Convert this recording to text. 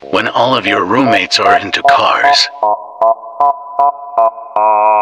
when all of your roommates are into cars.